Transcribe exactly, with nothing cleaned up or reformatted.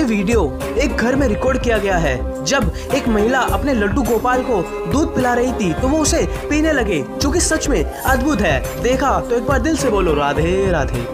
Video एक घर में रिकॉर्ड किया गया है। जब एक महिला अपने लड्डू गोपाल को दूध पिला रही थी तो वो उसे पीने लगे, जो कि सच में अद्भुत है। देखा तो एक बार दिल से बोलो राधे राधे।